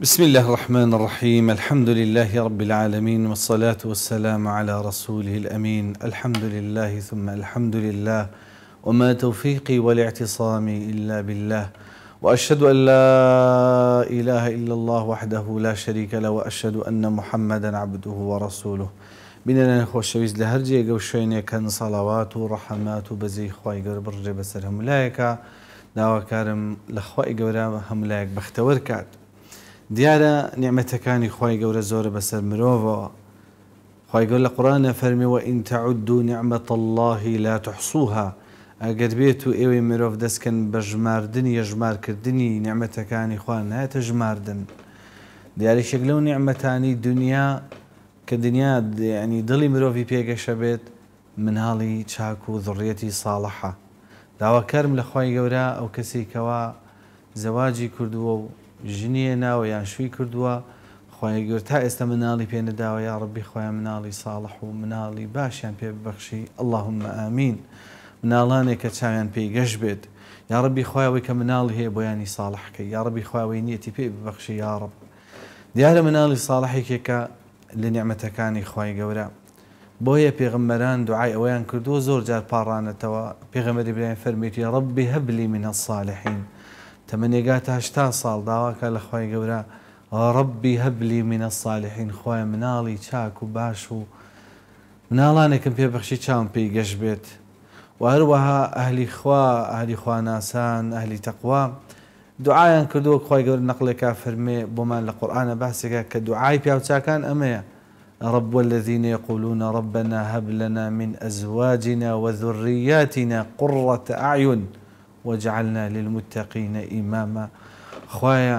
بسم الله الرحمن الرحيم. الحمد لله رب العالمين، والصلاة والسلام على رسوله الأمين. الحمد لله ثم الحمد لله، وما توفيقي والاعتصامي إلا بالله، وأشهد أن لا إله إلا الله وحده لا شريك له، وأشهد أن محمدا عبده ورسوله. بینەرانی خۆشەویست لە هەر جێگە و شوێنێکەن سەڵاوات و ڕەحەمات و بەزەی خوای گەورە بڕژێ بەسەر هەمولایەکە. داواکارم لە خوای گەورە هەمولایەک بەختەوەر کات. دیارە نیعمەتەکانی خوای گەورە زۆرە بەسەر مرۆڤەوە. خوای گەورە لە قورئانە فەرمی وئین تەعودوا نعمەت الله لا تحصوها. ئەگەر بێت و ئێوەی مرۆڤ دەستکەن بە ژماردنی ژمارکردنی نیعمەتەکانی خوا نایەتە ژماردن. دیاریشێک لەو نیعمەتانی دنیا کە دنیا یعنی دڵی مرۆڤی پێگەشە بێت مناڵی چاک و ذڕیەتی ساڵحە. داواکارم لە خوای گەورە ئەو کەسێک کەوا زەواجی کردووە و ژنیە ناوە یان شووی کردووە، خوای گەورە تا ئێستا مناڵی پێ نەداوە، یا ڕەبی خۆیان مناڵی ساڵح و مناڵی باشیان پێ ببەخشی. اللهم ئامین. مناڵانێک کە چاویان پێی گەشت بێت، یا ڕەبی خوایەوەی کە مناڵی هەیە بۆیانی ساڵحکەی، یا ڕەبی خوایەوەی نیەتی پێی ببەخشی یا ڕەب. دیارە مناڵی ساڵحێکێکە لە نیعمەتەکانی خوای گەورە. بۆیە پێغەمبەران دوعای ئەوەیان کردووە زۆر جار پاڕانەتەوە. پێغەمبەری برایان فەرمێتی ڕەبی هەب لی من الصالحین. تەمەنێگاتە 80 ساڵ داواکە لە خوای گەورە ڕەبی هەب لی من الصالحین، خوایە مناڵی چاک و باش و مناڵانێکم پێبەخشی چاوم پێی گەشت بێت. و هەروەها ئەهلی خواناسان ئەهلی تەقوا دوعایان کردووە. خوای گەورە نەقلێکا فەرمێ بۆمان لە قورئانە باسێکە کە دوعای پیاوچاکان ئەمەیە رب والذين يقولون ربنا هب لنا من أزواجنا وذرياتنا قرة أعين وجعلنا للمتقين إماما. خوايا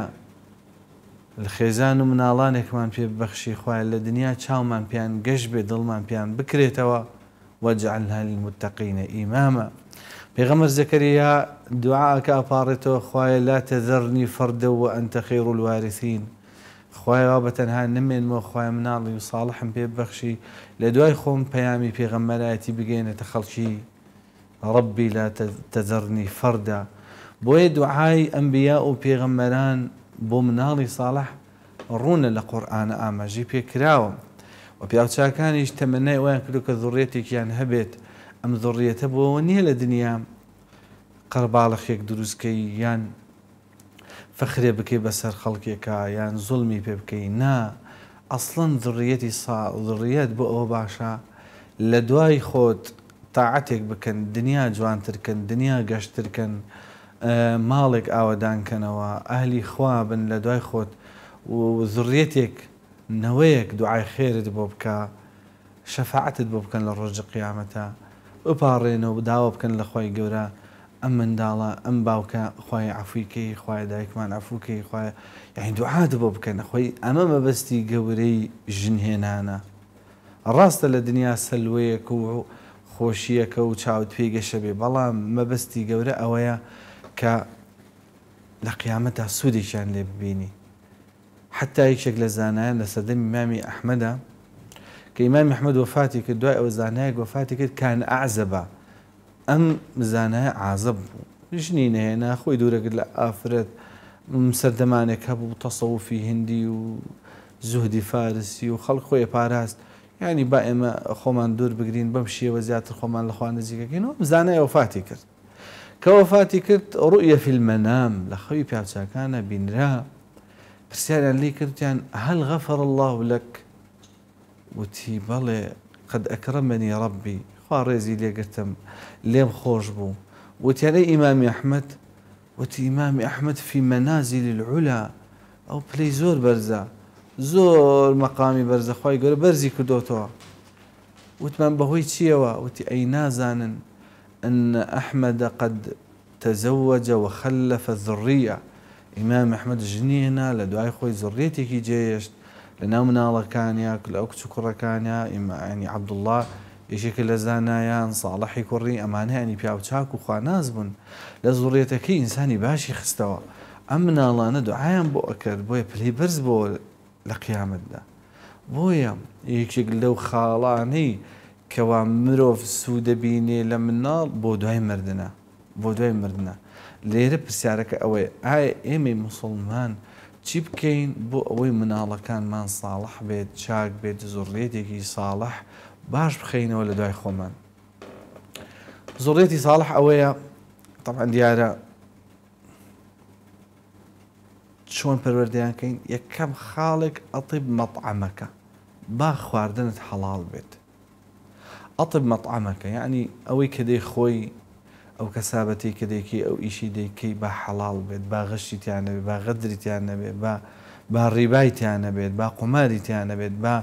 الخێزان و مناڵانێکمان پێ ببەخشی، خوایە لە دنیا چاومان پیان گەشت بێ، دڵمان پیان بکرێتەوە. وجعلنا للمتقين إماما. پێغەمبەر زەکەریا دوعاکە ئەپاڕێتەوە خوایە لا تذرني فردا وأنت خير الوارثين. خوایەوە بەتەنها نمێنمەوە، خوایە مناڵی و ساڵحم پێ ببەخشی، لە دوای خۆم پەیامی پێغەمبەرایەتی بگەێنێتە خەڵکی ربی لا تذرني فردا. بۆیە دوعای ئەنبیا و پێغەمبەران بۆ مناڵی ساڵح ڕوونە لە قورئانە ئاماژەی پێکراوە. و پیاوچاکانیش تەمەنای ئەویان کردو کە ذڕیەتێکیان هەبێت. ئەم ذڕیەتە بۆەوە نییە لە دنیا قەرباڵغێک دروستکەی یان فەخرێ بکەی بەسەر خەڵکێکە یان زوڵمی پێ بکەی. نا، ئەسڵەن ذڕیەت بۆ ئەوە باشە لە دوای خۆت تاعەتێک بکەن، دنیا جوانترکەن، دنیا گەشتترکەن، ماڵێک ئاوەدانکەنەوە، ئەهلی خوا بن لە دوای خۆت و ذڕیەتێک نەوەیەک دوعای خێرت بۆ بکە، شەفاعەتت بۆ بکەن لە ڕۆژی قیامەتە، بپاڕێنەوە داوا بکەن لە خوای گەورە ئەم منداڵە ئەم باوکە خوای عەفویکەی، خوای دایکمان عەفوکەی، خوای یعنی دوعات بۆ بکەن. خۆی ئەمە مەبەستی گەورەی ژنهێنانە. ڕاستە لە دنیا سەلوەیەک و خۆشیەکە و چاوت پێگەشە بێ، بەڵام مەبەستی گەورە ئەوەیە کە لە قیامەتە سوودێکیان لێ ببینی. حتا یەکێک لە زانایان لە سەردەمی ئیمامی ئەحمەدە کە ئیمامی ئەحمەد وەفاتی کرد، دوای ئەوە زانایەک وەفاتی کرد کان ئەعزەبە. ئەم زانایە عازب بوو، ژنی نەهێنا، خۆی دوورەگرت لە ئافرەت، سەردەمانێک هەبوو تەسەووفی هندی و زوهدی فارسی و خەڵک خۆی پاراست. یعنی با ئێمە خۆمان دوور بگرین بەم شێوە زیاتر خۆمان لە خوا نزیکەکەینەوە. زانایە وەفاتی کرد. کە وەفاتی کرد ڕؤیە فی المەنام، لە خەوی پیاوچاکانە بینرا. پرسیاریان لێ کردیان هەل غەفەر الله لەک؟ وتی بەڵێ قەد ئەکرەمەنی ڕەبی، خوا ڕێزی لێگرتم، لێم خۆش بوو. وتیانەی ئیمامی ئەحمەد؟ وتی ئیمامی ئەحمەد فی مەنازل العلا، ئەو پلەی زۆر بەرزە، زۆر مەقامی بەرزە، خوای گەورە بەرزی کردوتەوە. وتمان بەهۆی چیەوە؟ وتی ئەی نازانن أن أحمد قد تزوج وخلف الذرية. ئیمامی ئەحمەد ژنیێنا، لە دوای خۆی زڕیەتێکی جێهێشت لە ناو مناڵەکانیا، لە ئەو کچ و کوڕەکانیا. ینی عەبدوڵڵا یەکێکە لە زانایان ساڵحی کوڕی ئەمانەیانی پیاوچاک و خواناز بوون، لە زوڕیەتەکەی ئینسانی باشی خستەوە. ئەم مناڵانە دوعایان بۆ ئەکرد، بۆیە پلەی بەرز بۆ لە قیامەتدا. بۆیە یەکێک لەو خاڵانەی کەوا مرۆڤ سوودەبینێ لە مناڵ بۆ دوای مردنە. لێرە پرسیارەکە ئەوەیە ئایا ئێمەی موسڵمان چی بکەین بۆ ئەوەی مناڵەکانمان ساڵح بێت، چاک بێت، زۆڕێتێکی ساڵح باش بخەینەوە لە دوای خۆمان. زۆڕێتی ساڵح ئەوەیە طبعا دیارە چۆن پەروەردەیانکەین. یەکەم خاڵێک ئەطیب مەطعەمەکە، با خواردنت حەڵاڵ بێت. ئەطیب مەطعەمەکە یعنی ئەوەی کە دەی خۆی ئەو کەسابەتی کە دەیکەی ئەو ئیشی دەیکەی با حەڵاڵ بێت، با غەشیتیان نەبێت، با غەدریتیان نەبێت، با ڕیبایتیان نەبێت، با قوماریتیان نەبێت، با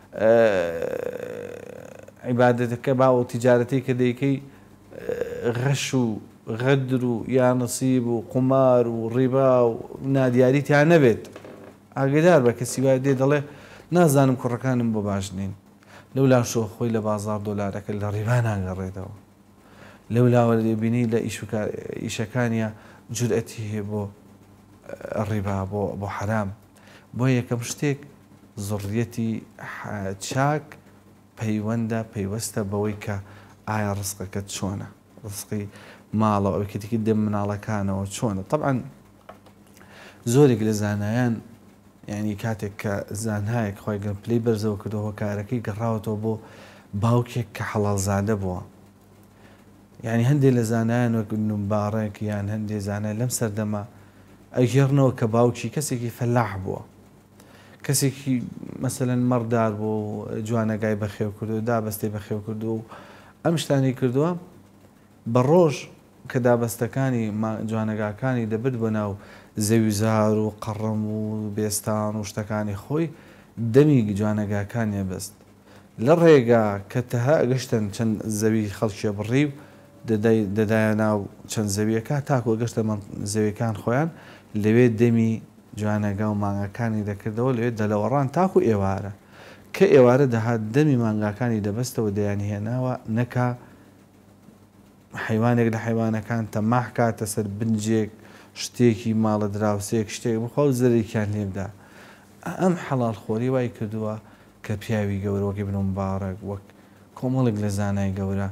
عیبادەتەکە با ئەو تیجارەتی کە دەیکەی غەش و غەدر و یا نەسیب و قومار و ڕیبا و نادیاریتیان نەبێت. ئاگدار بە کەسی وای دێ دەڵێ نازانم کوڕەکانم بۆ باش نین، لەولا شۆ خۆی لە بازار دۆلارەکە لە ڕیبا ناگەڕێتەوە، لەولاوە دەبینی لە ئیشەکانیە جورئەتی هەیە بۆ ڕیبا بۆ حرام. بۆ یەکەم شتێک زۆڕیەتی چاک پەیوەستە بەوەی کە ئایا ڕزقەکەت چۆنە، ڕزقی ماڵەوە ئەو کەتێکی دەم مناڵەکانەوە چۆنە. طبعا زۆرێک لە زانایان یعنی کاتێک کە زانایەک خۆی گەم پلەی بەرزەوە کردەوە کارەکەی گەڕاوەتەوە بۆ باوکێک کە حەڵاڵزادە بووە. یعنی هەندێک لە زانایان وەک مبارەک یان هەندێک زانای لەم سەردەما ئەگەڕنەوە کە باوکی کەسێکی فەلاح بووە، کەسێکی مەسەلەن مەڕدار بوو، جوانەگای بەخێو کردو، دابەستەی بەخێو کردو و ئەم شتانی کردووە بە ڕۆژ کە دابەستەکانی جوانەگاکانی دەبرد بۆ ناو زەویزار و قەڕەم و بێستان و شتەکانی خۆی دەمی جوانەگاکانی بەست. لە ڕێگا کە تەها گەشتن چەند زەوی خەڵکیە بڕی و دەدایە ناو چەند زەویەکە تاکو گەشتە زەویەکان خۆیان لەوێ دەمی جوانەگا و مانگەکانی دەکردەوە، لەوێ دەلەوەڕان تاکو ئێوارە کە ئێوارە دەهات دەمی مانگاکانی دەبەستەوە دەیانی هێناوە نەکا حیوانێک لە حیوانەکان تەماح کاتە سەر بنجێک شتێکی ماڵە دراوسەیەک شتێک بخوا و زەرێکیان لێبدا. ئەم حەڵال خۆری وای کردووە کە پیاوی گەورە وەک ئیبن مبارەک وەک کۆمەڵێک لە زانای گەورە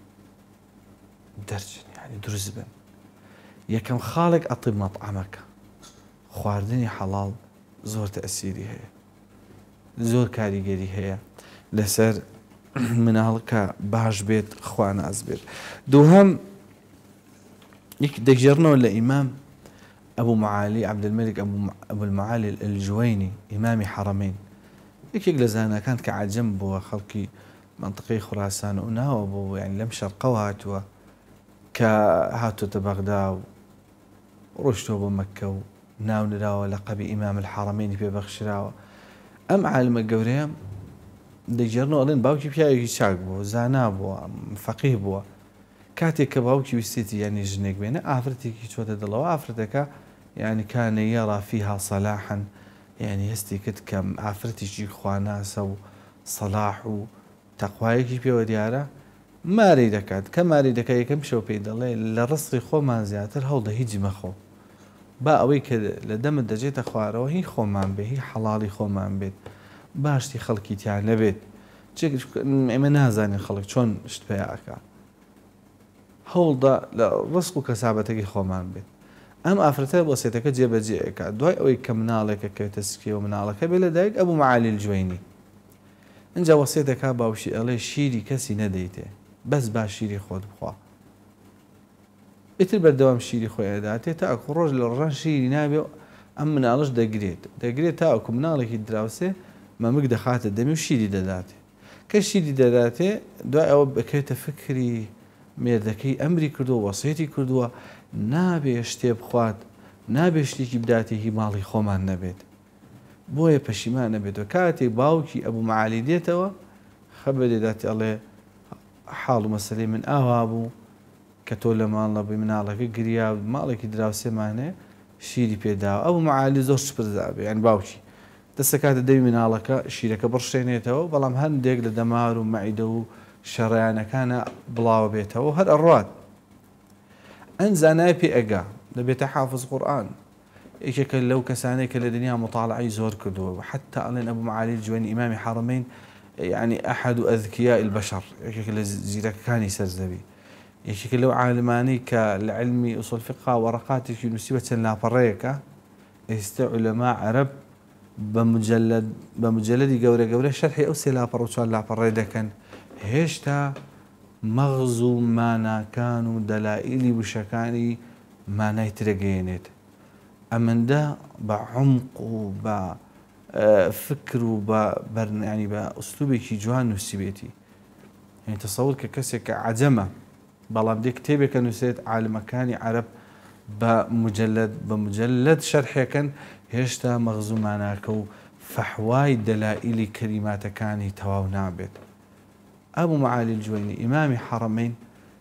دەرچن یعنی دروست بن. یەکەم خاڵێک ئەطیب مەطعەمەکە، خواردنی حەڵاڵ زۆر تەئسیری هەیە، زۆر کاریگەری هەیە لەسەر مناڵکە باش بێت خوا ناز بێت. دووهەم دەگێڕنەوە لە ئیمام ئەبوو معالی عەبدولمەلیک ئەبوو المعالی الجوەینی ئیمامی حەرەمەین، یەکێک لە زاناکان کە عەجەم بووە، خەڵکی منطقەی خوراسان و ناوە بوو، یعنی لەم شەرقەوە هاتووە کە هاتوۆتە بەغدا و ڕۆشتەوە بۆ مەککە و ناو نراوە لە قەبی ئیمام الحەرەمەینی پێبەخشراوە. ئەم عالمە گەورەیە دەگێڕنەوە ئەڵێن باوکی پیاوێکی چاک بووە، زانا بووە، فەقیه بووە. کاتێک کە باوکی ویستێتی یعنی ژنێک بێنە ئافرەتێکی چۆتە دڵەوە، ئافرەتەکە یعنی کانە یەڕا فیها صەلاحا، یعنی هەستی کرد کە ئافرەتێکی خواناسە و سەلاح و تەقوایەکی پێوە دیارە ماری دەکات. کە ماری دەکات یەکەم شەو پێی دەڵێ لە ڕزقی خۆمان زیاتر هەوڵدە هیچی مەخۆ، با ئەوەی کە لە دەمت دەجێتە خوارەوە هی خۆمان بێ، هی حەڵاڵی خۆمان بێت، باشتی خەڵکی تیان نەبێت. ئێمە نازانین خەڵک چۆن شت پێیاکە، هەوڵدا لە ڕزق و کەسابەتێکی خۆمان بێت. ئەم ئافرەتە وەسیەتەکە جێبەجێەکە. دوای ئەوەی کە مناڵێکە کەوێتە سکێ و مناڵەکە بێ لە دایک ئەبوو معالی الجوەینی اینجا وەسیەتەکە باوشی ئەڵێ شیری کەسی نەدەیتێ، بەس با شیری خۆت بخوا. ئیتر بەردەوام شیری خۆی ئەداتێت تا ئەکو ڕۆژ لە ڕۆژان شیری نابێ، ئەم مناڵش دەگرێت تا ئەکو مناڵێکی دراوسێ مەمک دەخاتە دەمی و شیری دەداتێ. کە شیری دەداتێ دوای ئەوە بکەوێتە فکری مێردەکەی ئەمری کردووە، وەسیەتی کردووە نابێ شتێ بخوات، نابێ شتێکی بداتێکی ماڵی خۆمان نەبێت، بۆیە پەشیمان نەبێتەوە. کاتێک باوکی ئەبوو معالی دێتەوە خەبەر دێداتی ئەڵێ حاڵ و مەسەلەی من ئاوا بوو کە تۆ لە ماڵە بووی، مناڵەکە گریا ماڵێکی دراوسێمانێ شیری پێداوە. ئەبوو معالی زۆر شپرزابێ، یان باوکی دەسەکاتە دەوی مناڵەکە شیرەکە بڕشێنێتەوە، بەڵام هەندێک لە دەمار و مەعیدە و شەڕیانەکانە بڵاو بێتەوە هەر ئەڕوات. ئەم زانای پێ ئەگا دەبێتە حافظ قورئان، یەکێکە لەو کەسانەی کە لە دنیا مطالعەی زۆر کردووە. حتى ئەڵێن ئەبوو معالی الجوەینی ئیمامی حەرەمەین يعني أحد أذكياء البشر، يكيك لزيرك كاني سرزبي، يكيك لو عالماني كالعلمي أصول فقه ورقاتك نسبة لا بريكة ئێستا علەما عەرەب بە مجەلەدی گەورە شەرحی ئەو سێ لاپەڕ و چوار لاپەڕێ دەکەن هێشتا مەغز و ماناکان و دەلائیلی وشەکانی مانای ترەگەیەنێت ئەمەندە بە عومق و بە فکر و ینی بە ئوسلوبێکی جوان نووسیبێتی یعنی تەسەوور کە کەسێک کە عەجەمە بەڵام دێ کتێبێکە نووسێت عالمەکانی عەرەب بە مجەلەد شەرحێکەن هێشتا مەغز و ماناکە و فەحوای دەلائیلی کەلیماتەکانی تەواو نابێت ئەبوو مەعالی الجوەینی ئیمامی حەرەمەین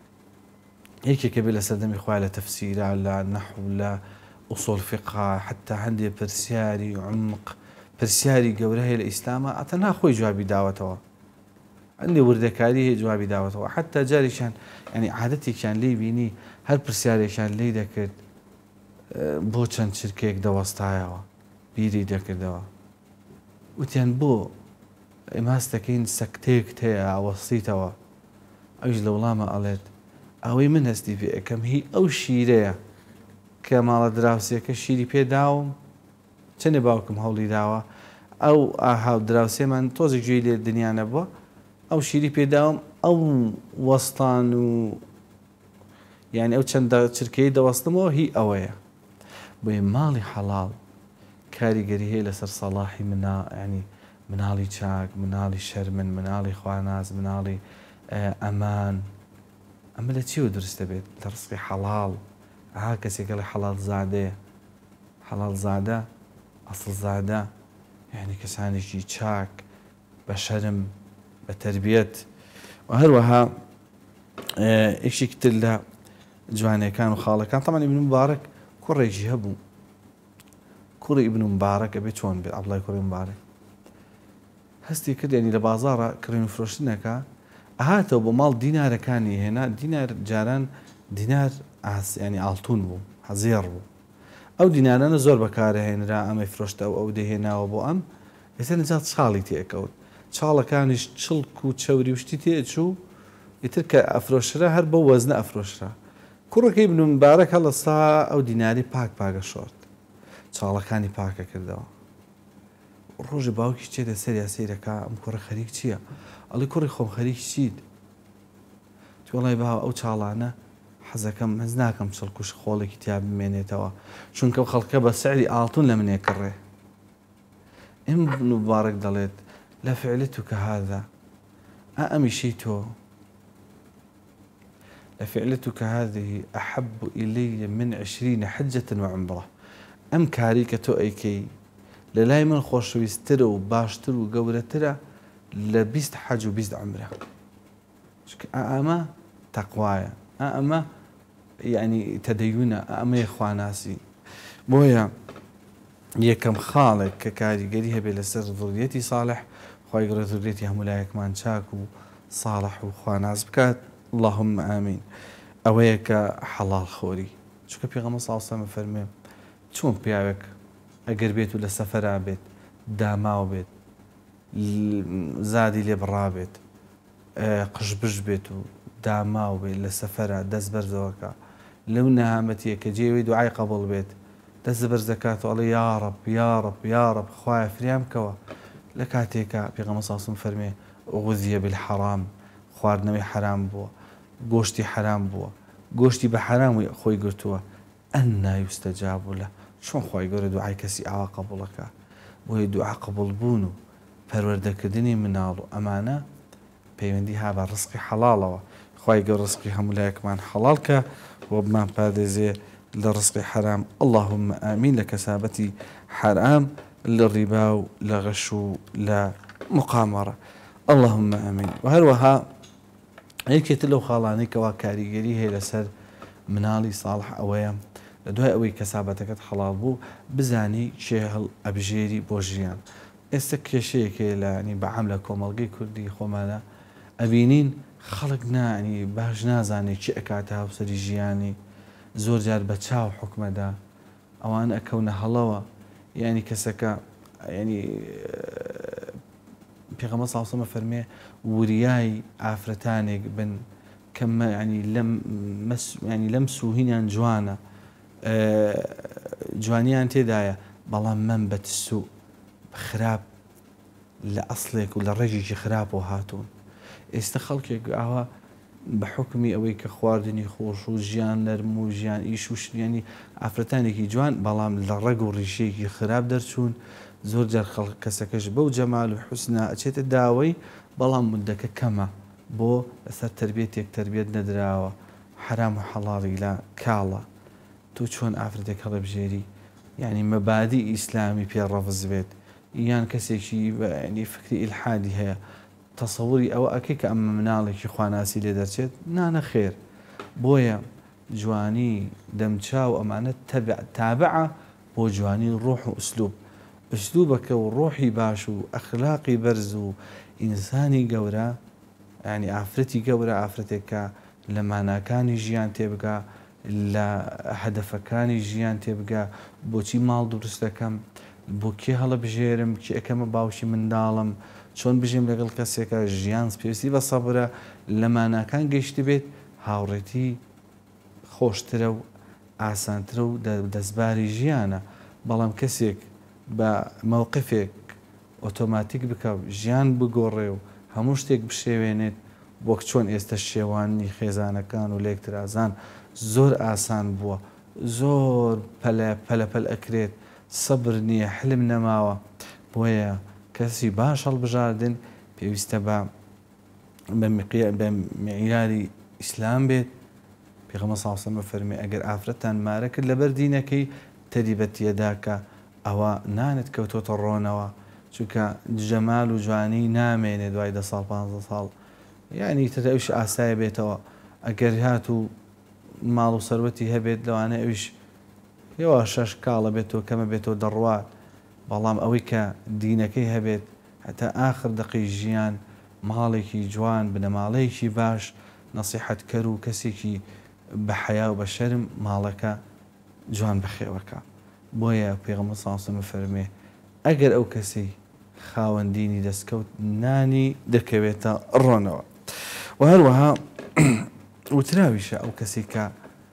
یەکێکە بێ لە سەردەمی خوای لە تەفسیرە لە نەحو لە ئوسوڵ فیقه حتا هەندێ پرسیاری عمق پرسیاری گەورە هەیە لە ئیسلامە ئەتەنها خۆی جوابی داوەتەوە هەندێ وردەکاری هەیە جوابی داوەتەوە حتا جارێکیان ینی عادەتێکیان لێی بینی هەر پرسیارێکیان لێی دەکرد بۆ چەند چرکێک دەوەستایەوە بیری دەکردەوە وتیان بۆ ئێماس دەکەین سەکتەیەکت هەیە ئاوەستیتەوە ئەوش لە وڵامە ئەڵێت ئەوەی من هەستی پێ ئەەکەم هی ئەو شیرەیە کە ماڵە دراوسێکە شیری پێداوم چەندێ باوکم هەوڵی داوە ئەو ئاهاو دراوسێمان تۆزێک گوێی لێ دنیانە بووە ئەو شیری پێداوم ئەو وەستان و یعنی ئەو چەندە چرکەی دەوەستمەوە هی ئەوەیە بۆیە ماڵی حەڵاڵ کاریگەری هەیە لەسەر سەڵاحی ینی مناڵی چاک مناڵی شەرمن مناڵی خواناز مناڵی ئەمان ئەمە لە چیوە دروستە بێت لە ڕزقی حەڵاڵ ئاها کەسێکە لە حەڵاڵ زادەیە حەڵاڵ زادە ئەسڵ زادە یعنی کەسانێکی چاک بە شەرم بە تەربیەت و هەروەها یەکێکی تر لە جوانیەکان و خاڵەکان تەمەن ئیبن مبارەک کوڕێکی هەبوو کوڕی ئیبن مبارەک ئەبێ چۆن بێت عەبدوڵای کوڕی مبارەک هەستی کرد ینی لە بازاڕە کڕین و فرۆشتنەکە ئەهاتەوە بۆ ماڵ دینارەکانی هێنا دینار جاران دینار ینی ئاڵتون بوو هەزێڕ بوو ئەو دینارانە زۆر بەکارهێنرا ئەمەی فرۆشتە ئەو دەهێناوە بۆ ئەم ئێستا نەجات چاڵی تێکەوت چاڵەکانیش چڵک و چەوری وشتی تێچوو ئیتر کە ئەفرۆشرا هەر بە وەزنە ئەفرۆشرا کوڕەکەی ئیبن مبارەک هەڵەسا ئەو دیناری پاکە شۆرد چاڵەکانی پاکە کردەوە ڕۆژی باوکی چێتە سەریا سەیرەکە ئەم کوڕە خەریک چییە ئەڵی کوڕی خۆم خەریک چیت وڵای باوە ئەو چاڵانە حەزەکەم هەز ناکەم چڵکوش خۆڵێکی تیا بمێنێتەوە چونکە ئەو خەڵکە بە سعری ئاڵتون لە منێ کڕێ ئیبن مبارەک دەڵێت لا فعلتك هذا أمشي تو لفعلتك هذه أحب إلي من 20 حجة وعمرة أم كاريكة تو أيكي للاي من خوشويستر وباشتر وقورتر لبيست حج وبيست عمرة أما تقوايا أما يعني تدينة أما إخواناسي بويا يكم خالق ككاريگەری هەبێ لەسەر ذوريەتی صالح خی گەورە ذوريەتی هەمولایەکمان چاک و صالح و خواناز بکات اللهم آمین ئەوەیە کە حەڵاڵ خۆری چونکە پێغەمبەر صلی الله علیه و سلم فەرمێ چۆن پیاوێک ئەگەر بێت و لە سەفەرا بێت داماو بێت زادی لێ بڕا بێت قژبژ بێت و داماو بێت لە سەفەرا دەست بەرزەوەکە لەو نەهامەتیە کە جێوەی دوعای قبول بێت دەست بەرز دەکات و ئەڵێ یا ڕەب یا ڕەب یا ڕەب خوایە فریام بکەوە لە کاتێکە پێغەمبەر صلی الله علیه و سلم فەرمێ غوذیە بالحەرام خواردنەوەی حرام بووە گۆشتی حرام بووە گۆشتی بە حرام خۆی گرتووە ئەنا یوستەجاب له چۆن خی گەورە دوعای کەسی ئاوا قبوڵەکە بۆیە دوعا قبول بوون و پەروەردەکردنی مناڵ و ئەمانە پەیوەندی ها بە ڕزقی حەڵاڵەوە خی گەورە ڕزقی هەمولایەکمان حەڵاڵکە بۆ بمان پاردێزێ لە ڕزقی حرام اللهم آمین لە کەسابەتی حرام لە ڕیبا و لە غەش و لە مقامەڕە اللهم آمین و هەروەها یەکێتر لەو خاڵانەی کەوا کاریگەری هەیە لەسەر مناڵی ساڵح ئەوەیە لە دوای ئەوەی کەسابەتەکەت حەڵاڵ بوو بزانی چێ هەڵ ئەبژێری بۆ ژیان ئێستا کێشەیەکێ لە ینی بەعام لە کۆمەڵگەی کوردی خۆمانە ئەبینین خەڵک نانی باش نازانێت چی ئەکاتە هاوسەری ژیانی زۆر جار بە چاو حکومەدا ئەوان ئەکەونە هەڵەوە ینی کەسەکە ینی پێغەمبەر صلی الله علیه و سلم فەرمێ وریای ئافرەتانێک بن کە ینی لەم سوهینیان جوانە جوانیان تێدایە بەڵام منبەت سوء خراپ لە ئەسڵێک و لە ڕێژێکی خراپەوە هاتوون. ئێستا خەڵکێک ئاوا بە حکمی ئەوەی کە خواردنی خۆش و ژیان نەرم و ژیان ئیش و شتیانی ئافرەتانێکی جوان بەڵام لە ڕێگ و ڕیشەیەکی خراپ دەرچوون. زۆر جار کەسەکەش بەو جەمال و حوسنا ئەچێتە داوای بەڵام مدەکە کەمە بۆ لەسەر تربێتێک تربێت نەدراوە حرام و حەڵاڵی لە کاڵە. تو چۆن ئافرەتێک هەڵەبژێری یعنی مەبادی ئیسلامی پێڕەفز بێت یان کەسێکی ینی فکری ئیلحادی هەیە تەسەووری ئەوە ئەکەی کە ئەمە مناڵێکی خواناسی لێ دەرچێت نانە خێر. بۆیە جوانی دەمچاو ئەمانە تابعە بۆ جوانی ڕۆح و ئوسلوب. ئوسلوبەکە و ڕۆحی باش و ئەخلاقی بەرز و ئینسانی گەورە ینی ئافرەتی گەورە ئافرەتێکە لە ماناکانی ژیان تێبگا لە هەدەفەکانی ژیان تێبگا بۆچی ماڵ دروست دەکەم بۆ کێ هەڵەبژێرم کێ ئەەکەمە باوشی منداڵم چۆن بژێم لەگەڵ کەسێکە ژیان پێویستی بە سەبرە لە ماناکان گەیشتی بێت هاوڕێتی خۆشترە و ئاسانترە و دەستباری ژیانە. بەڵام کەسێک بە مەوقفێک ئۆتۆماتیک بکە ژیان بگۆڕێ و هەموو شتێک بشێوێنێت وەک چۆن ئێستا شێوانی خێزانەکان و لێکترازان زۆر ئاسان بووە زۆر پەلەپەل ئەکرێت سەبر نییە حلم نەماوە. بۆیە کەسی باش هەڵبژاردن پێویستە بە معیاری ئیسلام بێت. پێغەمبەر صلی الله علیه و سلم فەرمی ئەگەر ئافرەتان مارە کرد لەبەر دینەکەی تەریبەتیەداکە ئەوە نانت کەوتۆتە ڕۆنەوە چونکە جەمال و جوانی نامێنێ دوای 10 ساڵ 15 ساڵ یعنی تر ئەوش ئاسایە بێتەوە. ئەگەر هات و ماڵ و سەروەتی هەبێت لەوانە ئەوش هێوا 6 کاڵە بێتەوە کەمە بێتەوە دەڕوات. بەڵام ئەوەی کە دینەکەی هەبێت هەتا ئاخر دقی ژیان ماڵێکی جوان بنەماڵەیەکی باش نەسیحەتکەر و کەسێکی بە حەیا و بە شەرم ماڵەکە جوان بەخێوەکە. بۆیە پێغەمبەر صلی الله علیه و سلم فەرمێ ئەگەر ئەو کەسی خاوەندینی دەستکەوت نانی دەکەوێتە ڕۆنەوە. و هەروەها وتراویشە ئەو کەسی کە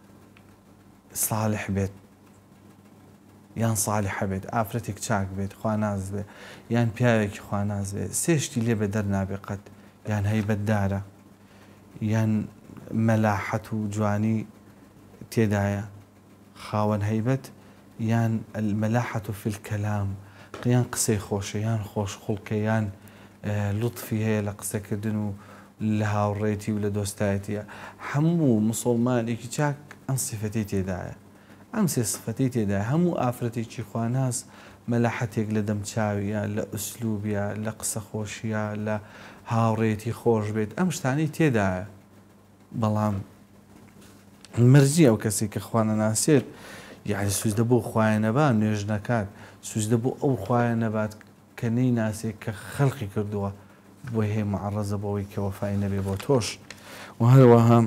صالح بێت یان صالحە بێت ئافرەتێک چاک بێت خواناز بێت یان پیاوێکی خواناز بێت سێشتی لێ بە دەرنابێ قەت یان هەیبەتدارە یان مەلاحەت و جوانی تێدایە خاوەن هەیبەت یان المەلاحەت فی الکەلام یان قسەی خۆشە یان خۆش خوڵکە یان لوتفی هەیە لە قسەکردن و لە هاوڕێتی و لە دۆستایەتیە. هەموو موسڵمانێکی چاک ئەم سیفەتی تێدایە ئەم سێ سفەتی تێدا هەموو ئافرەتێکی خواناز مەلاحەتێک لە دەمچاویە لە ئوسلوبیە لە قسە خۆشیە لە هاوڕێتی خۆش بێت ئەم شتانەی تێدایە. بەڵام مەرجی ئەو کەسی کە خوانە ناسێت یعنی سوزدە بۆ خوایە نەبات نوێژ نەکات سوزدە بۆ ئەو خوایە نەبات کە نەی ناسێت کە خەڵقی کردووە بۆی هەیە مەعەڕەزە بەوەی کە وەفای نەبێ بۆ تۆش. و هەروەها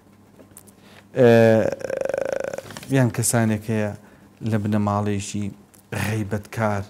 یان کەسانێک هەیە لە بنەماڵێکی غەیبەتکار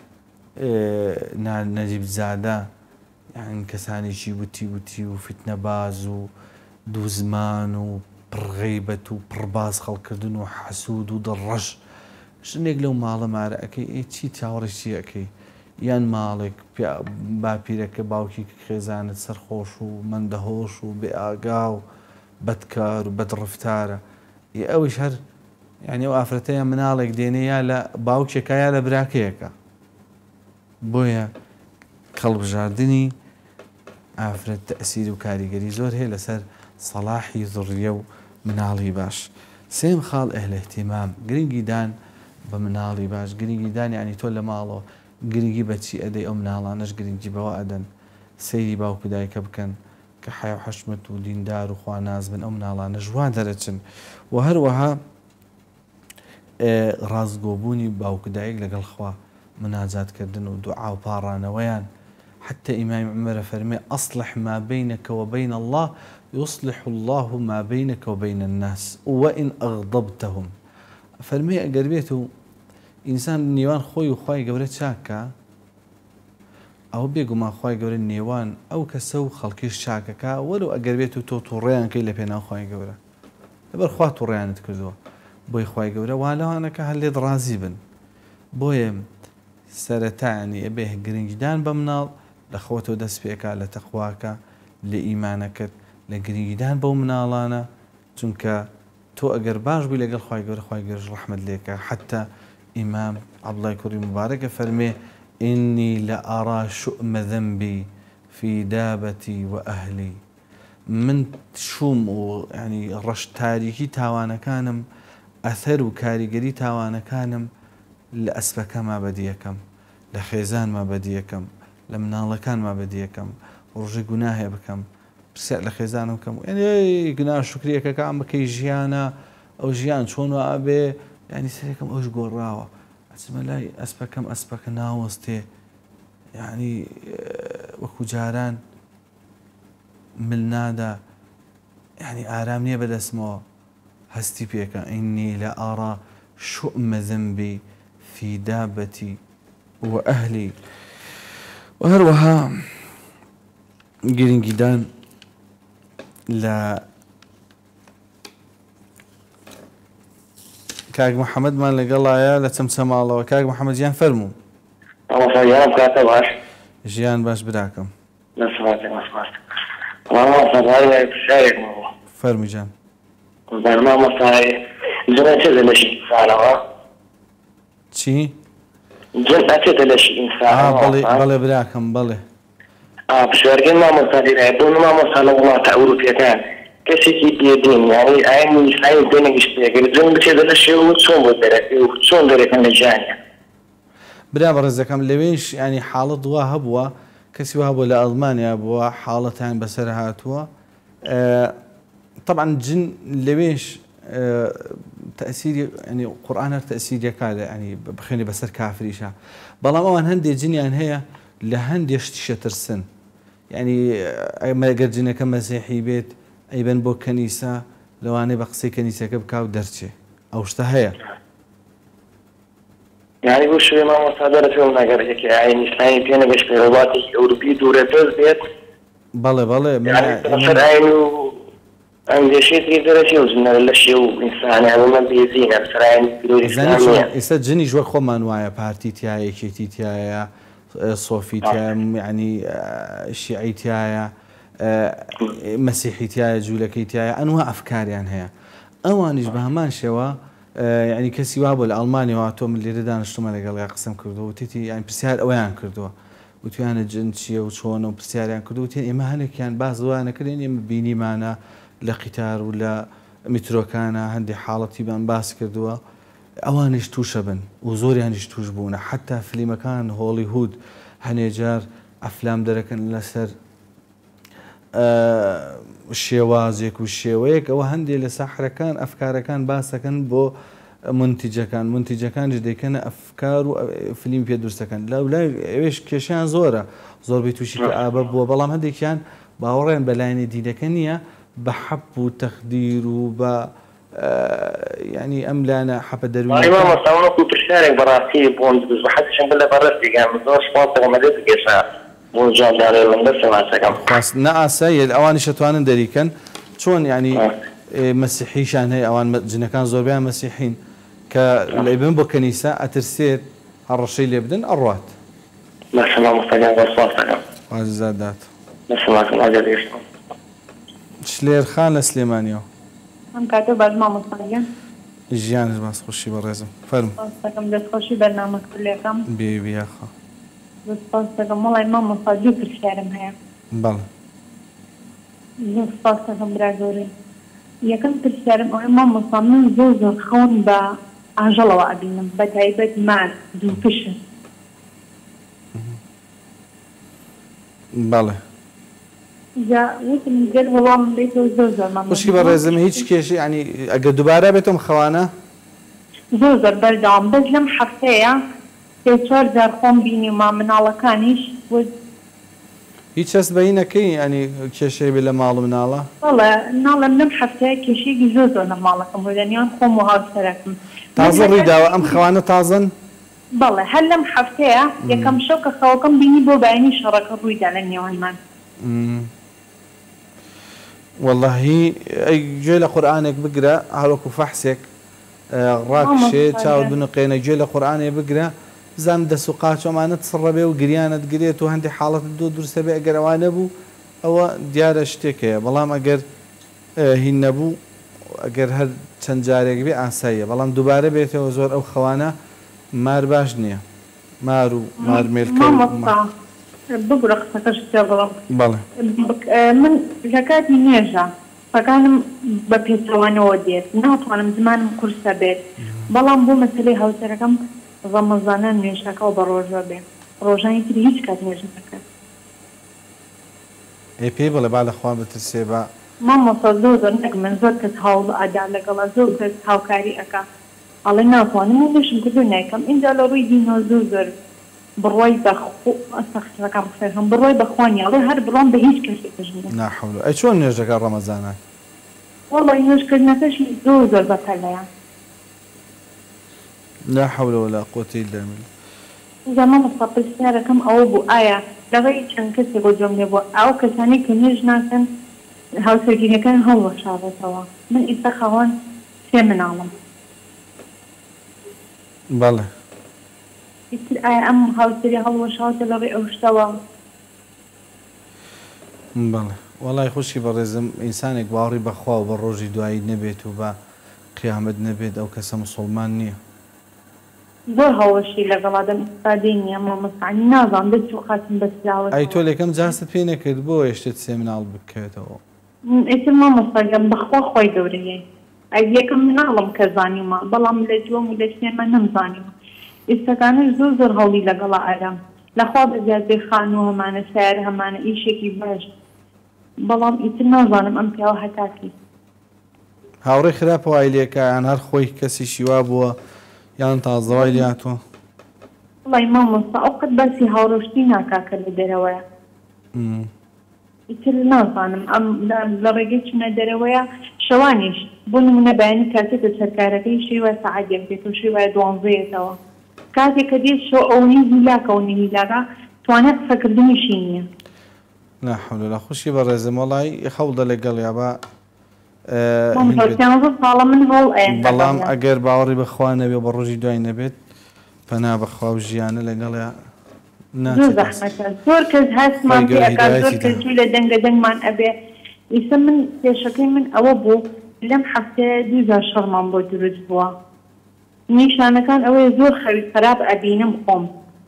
نەجیب زادە یان کەسانێکی وتی و فتنەباز و دوو زمان و پڕغەیبەت و پڕباز خەڵکردن و حەسوود و دڵڕەش ژنێک لەو ماڵە مارە ئەەکەی چی چاوەڕێکی ئەەکەی یان ماڵێک باپیرەکە باوکی خێزانت سەرخۆش و مەندەهۆش و بێ ئاگا و بەدکار و بەدڕفتارە ئەوش هەر یعنی ئەو ئافرەتەیە مناڵێک دێنەیە لە باوکێکە یا لە براکەیەکە. بۆیە کەڵبژاردننی ئافرەت تەئسیر و کاریگەری زۆر هەیە لەسەر سەلاحی زوڕیە و مناڵی باش. سێم خاڵ ئەهل اهتیمام گرنگی دان بە مناڵی باش گرنگی دان یعنی تۆ لە ماڵەوە گرنگی بەچی ئەدەی ئەو مناڵانەش گرنگی بەوە ئەدەن سەیری باوک دایکە بکەن کە حیا و حەشمەت و دیندار و خواناز بن ئەو مناڵانە ژوان دەرەچن. و هەروەها ڕازگۆبوونی باوکدایک لەگەڵ خوا مناجاتکردن و دوعا و پاڕانەوەیان حتى إمام عمر فرمي أصلح ما بينك وبين الله يصلح الله ما بينك وبين الناس وإن أغضبتهم. فرمي أقربيته إنسان نيوان خوي وخواي قوري شاكا أو بيقو ما خواي قوري نيوان أو كسو خلقيش شاكا ولو أقربيته تو طوريان كي لبينا خواي قوري لبر خوا طوريان تكردوا بوي خواي قوري والا أنا كهالي درازي بن بۆیە سەرەتانی ئەبێ گرنگدان بە مناڵ لە خۆتەوە دەست پێکا لە تەخواکە لە ئیمانەکەت لە گرنگدان بەو مناڵانە چونکە تۆ ئەگەر باش بووی لەگەڵ خی گەورە خی گەورەش ڕەحمەت لێکە حتا ئیمام عەبدوڵای کوڕی مبارەکە فەرمێ ئینی لەئەڕا شوئمە ذەنبی فی دابەتی وئەهلی من شوم و ینی ڕەش تاریکی تاوانەکانم ئەثەر و کاریگەری تاوانەکانم لە ئەسپەکەما بەدیەکەم لە خێزانما بەدیەکەم لە مناڵەکانما بەدیەکەم ڕۆژێ گوناهێ بکەم پرسیار لە خێزانم بکەم گونا شکریەکە کام بکەی ژیانە ئەو ژیان چۆن ئابێ ینی سەرێکم ئەوش گۆڕاوە ئەچمە لای ئەسپەکەم ئەسپەکە ناوەستێ یعنی وەکو جاران ملنادا یعنی ئارام نییە بەدەستمەوە هەستی پێکە ئینی لەئەڕا شوئمە ذەنبی فی دابەتی وئەهلی و هەروەها گرنگیدان لە کاک محەممەدمان لەگەڵایە لە چەمچەماڵەوە کاک محەممەدیان فەرموو ژیان باش براکەم فەرموویجان چی؟ بەڵێ براکەم بەڵێ پشوارگەی مامۆستادیرای بۆ مامۆستا لە وڵاتە ئەوروپیەکان کەسێکی بێدین یعنی ئاینی ئیسلامی بێنەگەشتێگەر جن بچێتە لە شێو و چۆن بۆ دەرەکەی و چۆن دەرەکەن لە جیانە برا بەڕێزەکەم لەوێش ینی حاڵەت وا هەبووە کەسی وا هەبووە لە ئەڵمانیا بووە حاڵەتیان بەسەر هاتووە طبعا جن لەوێش تأثيري يعني قرآن تأثيري كذا يعني بخيني بسر كافريشة بلا ما هندي جنيان هي لهندي يشترسن يعني ما قرجنا كمسيحي بيت أيبن بو كنيسة لو أنا بقصي كنيسة كبكاو درتشي أو اشتهيا يعني وش ما مصادرة فيهم نقدر هيك يعني إسلامي فينا باش في رواتي أوروبي دورة بيت بله يعني بصير عينه عندي شيء تقدر تشوف إن الأشياء إنسان يعني ما بيزينه بصير عينه بدون إسلامية يستجني جوا خو ما نوعي بارتي تياي كيتي تياي صوفي تياي يعني شيعي تياي مسيحي تياي جولكي تياي أنواع أفكار يعني هي أوانيش بهمان شوا يعني كسيواب الألماني واتوم اللي ردان اشتمل قال قسم كردو وتيتي يعني برسيار أويان كردو وتيانا جنسية وشون وبرسيار يعني كردو وتيان إما هنك كان بعض وانا كرين إما بيني معنا لا قطار ولا مترو كان عندي حالتي بان باس كردوا أوانيش توشبن وزوري هنيش توشبونا حتى في مكان هوليوود هنجار أفلام دركن لسر شێوازێک و شێوەیەک ئەوە هەندێک لە ساحرەکان ئەفکارەکان باسەکەن بۆ منتیجەکانش دەکەنە ئەفکار و فیلم پێ دروستەکەن لەو لای ئەوێش کێشیان زۆرە زۆربەی تووشی کە ئابە بووە بەڵام هەندێکیان باوەڕێن بەلایەنی دینەکە نییە بە حەب و تەخدیر و بە ینی ئەم لایەنە حەپە دەروونەوەکو پرسیارێک بەڕاستی بۆم دروست بە حەزشم بە لە بەڕاستیگەم زۆر سپاس دەکەم گەشە نەئاسایە ئەوانیش دەتوانن دەریکەن چۆن ینی مەسیحیشان هەیە ئەوان جنەکان زۆربیان مەسیحین کە لە بن بۆ کەنیسە ئەترسێت هەڕەشەی لێ بدەن ئەڕوات وازادات شلێر خان لە سلێمانیەوە ئەم کاتە باش مامۆستاگەن ژیانش باس خۆشی بەڕێزم فەرم دەستخۆشی بەرنامەکە لێکەم بێبیاخە سپاس دەکەم وەڵی مامۆستا دوو پرسیارم هەیە بەڵێ زۆر سپاس دەکەم برا گەورەی یەکەم پرسیارم ئەوەی مامۆستا من زۆر خەون بە ئاژەڵەوە ئەبینم بە تایبەت مار دووپشن بەڵێ جا وتم گەر وەڵام بێتەوە زۆر خوشکی بەڕێزم هیچ کێشی ینی ئەگەر دووبارە بێتم خەوانە زۆر بەردەوام بەس لەم هەفتەیە سێ چوار جار خۆم بینیومە مناڵەکانیش هیچ هەست بەی نەکەی ئەنی کێشەی بێ لە ماڵ مناڵە بەڵێ ناڵم لەم هەفتەیە کێشێکی زۆر لە ماڵەکەم وەدەنیان خۆم و هاوسەرەکەم تازە ڕوویداوە ئەم خەوانە تازن بەڵێ هەر لەم هەفتەیە یەکەم شەو کە خەوەکەم بینی بۆ بەیانی شەڕەکە ڕوویدا لە نێوانمان واللهی گوێ لە قورئانێک بگرە هەڵوەکو فەحسێک ڕاکشێ چاوت بنقێنە گوێ لە قورئانێ بگرە بزانم دەست و قاچۆمانت سڕەبێ و گریانت گرێت و هەندێک حاڵەت دوورسە بێ ئەگەر ئەوانە بوو ئەوە دیارە شتێکەیە بەڵام ئەگەر هین نەبوو ئەگەر هەر چەند جارێک بێ ئاساییە بەڵام دووبارە بێتەوە زۆر ئەو خەوانە مار باش نییە مار و مارمێلکە بگورە قسەکەش بڵم بەڵێ من لە کاتی نوێژە پەکانم بە پێچەوانەوە دێت ناتوانم زمانم کورسە بێت بەڵام بۆ مەسلەی هاوسەرەکەم ڕەمەزانە نوێژەکەەوە بە ڕۆژە بێ ڕۆژانی تری هیچ کات نوێژ نەکات پێی بڵێ با لەخوا بترسێ بە مامۆستا زۆر نەک من زۆر کەس هاوڵ ئادا لەگەڵا زۆر کەس هاوکاری ئەکا ئەڵێ ناتوانم و نوێژم کردو نایکەم اینجا لە ڕووی دینەوە زۆر بڕۆی ئەستەخسەکەم قسەکەم بڕۆی بەخوانی ئەڵێ هەر بڕۆم بە هیچ کەسێکش ناحەول ئەی چۆن نوێژەکە ڕەمەزانە وەڵی نوێژکردنەکەشی زۆر بەتەلەیە لا حول ولا قوة إلا بالله زەمان مستەپرسیارەکەم ئەوە بوو ئایا لەڕێی چەند کەسێک بۆ جۆم لێ بووە ئەو کەسانی کە نوێژ ناکەن هاوسەرگیریەکان هەڵوەشاڕێتەوە من ئیستا خاوەن 3 مناڵم بەڵێ ئیتر ئایا ئەم هاوسەری هەڵوەشاوتە لەڕێ ئەو شتەوە بەڵێ وەڵای خوشی بەڕێزم ئینسانێک باوەڕی بەخوا و بە ڕۆژی دوایی نەبێت و بە قیامەت نەبێت ئەو کەسە موسڵمان نییە زۆر هەوەشی لەگەڵادەم ئستادی نییە مامۆستانی نازانم دەچ و خاتم بەسراوە ئەی تۆ لێکەم جاست پێ نەکرد بۆ هێشتت 3 مناڵ بکەوێتەوە ئیتر مامۆستاگەم بەخوا خۆی گەورەیە ئەی یەکەم مناڵم کە زانیومە بەڵام لە جووەم و لە سێمە نەمزانیوە ئێستاکانش زۆر هەوڵی لەگەڵا ئارام لەخوا بەزیاتێ خان و هەمانە سیار هەمانە ئیشێکی باش بەڵام ئیتر نازانم ئەم پیاوە هەتاکی هاوڕێی خراپەوە ئایلێکە یان هەر خۆی کەسی شیوا بووە یان تازەوای لاتوە وڵی مامۆستا ئەو قەت باسی هاوڕۆشتی ناکاکە لە دەرەوەیە ئیتر نازانم ئەم لە ڕێگەی چونە دەرەوەیە شەوانیش بۆ نمونە بەیانی کاتێکە سەرکارەکەی شێوە سەعاتێک دێت و شێوە 12ەوە کاتێک کە دێت شۆ ئەوەی هیلاکە و نهیلاکە توانێت قسەکردنیشی نییە لا حول ولا خوشی بەڕێزم وەڵای خەوڵدە لەگەڵ یابە ساڵە من هەڵ بەڵام ئەگەر باوەڕی بەخوا نەبێ بە ڕۆژی دوای نەبێت پەنا بەخوا و ژیانە لەگەڵیا زۆر کەس هەستمان پێکات زۆر کەس جووی لە دەنگە دەنگمان ئەبێ ئیسە من پێشەکەی من ئەوە بوو لەم هەفتەیە 2000 شەڕمان بۆ دروست بووە نیشانەکان ئەوەیە زۆر خەوی خراپ ئەبینم خۆم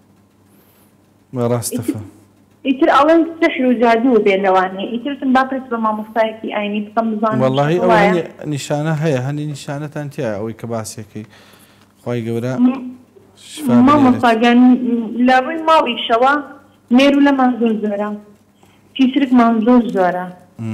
ڕاستەفە ئیتر ئەڵێن سحر و جادوو بێ لەوانەیە ئیترتم باپرس بە مامۆستایەکی ئاینی بکەم بزانم وەڵاهی ئەوە نیشانە هەیە هەندی نیشانەتان تایە ئەوەی کە باسیەکەی خی گەورە مامۆستاگەن لە ڕووی ماڵیشەوە مێرو لەمان زۆر زۆرە پیسرکمان زۆر زۆرە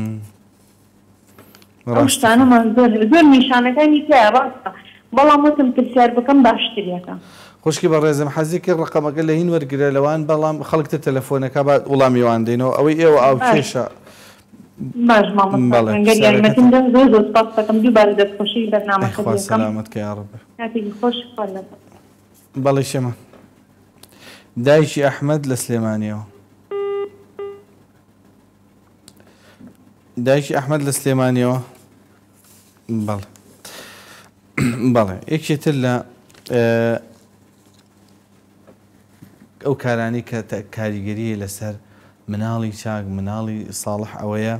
ئەو شتانەمان زۆر نیشانەکانی تایە ڕاستە بەڵام وتم پرسیار بکەم باشترێکە خوشکی بەڕێزم حەزیکرد ڕقەمەکە لە هین وەرگرە لەوان بەڵام خەڵکتە تەلەفۆنەکە با وڵامیوان دێنەوە ئەوەی ئێوە ئاو کێشە باش مامۆستاگەریانمەتم زۆر زۆر سپاس دەکەم دووبارە دەستخۆشی بەرنامەکە خوا سەلامەتکە یا ڕەبێ کاتێکی خۆش بەڵێ شەمە دایکی ئەحمەد لە سلێمانیەوە دایکی ئەحمەد لە سلێمانیەوە بەڵێ بەڵێ یەکێتر لە ئەو کارانی کە کاریگەریە لەسەر مناڵی چاک مناڵی ساڵح ئەوەیە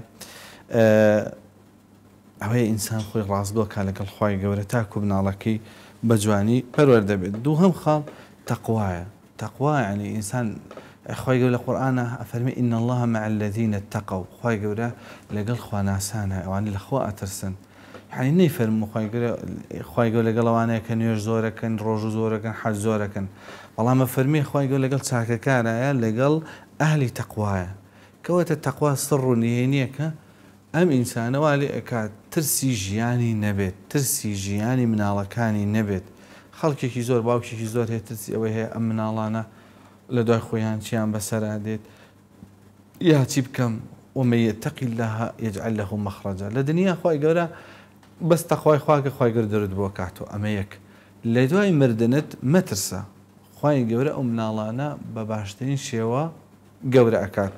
ئینسان خۆی ڕاستگۆکە لەگەڵ خوای گەورە تاکو مناڵەکەی بە جوانی پەروەردە بێت دووهەم خاڵ تەقوایە تەقوا یعنی ئینسان خوای گەورە لە قورئانە ئەفەرمێ ئین الله مع الذین اتقوا خوای گەورە لەگەڵ خواناسانە ئەوانەی لە خوا ئەترسن یعنی نەیفەرموو خوای گەورە لەگەڵ ئەوانەیە کە نوێژ زۆرەکەن ڕۆژ و زۆرەکەن حەج زۆرەکەن بەڵام ئەفەرمێ خوای گەورە لەگەڵ چاکەکارایە لەگەڵ ئەهلی تەقوایە کەواتە تەقوا سڕ و نهێنیەکە ئەم ئینسانە وا لێ ئەکات ترسی ژیانی نەبێت ترسی ژیانی مناڵەکانی نەبێت خەڵکێکی زۆر باوکێکی زۆر هەیە ترسی ئەوەی هەیە ئەم مناڵانە لە دوای خۆیان چیان بەسەرا دێت یا چی بکەم ومن يتق الله يجعل له مخرجا لە دنیا خوای گەورە بەس تەخوای خواکە خوای گەورە دەرت بۆ کاتۆ ئەمە یەک لە دوای مردنت مەترسە خوای گەورە ئەو مناڵانە بە باشترین شێوە گەورە ئەکات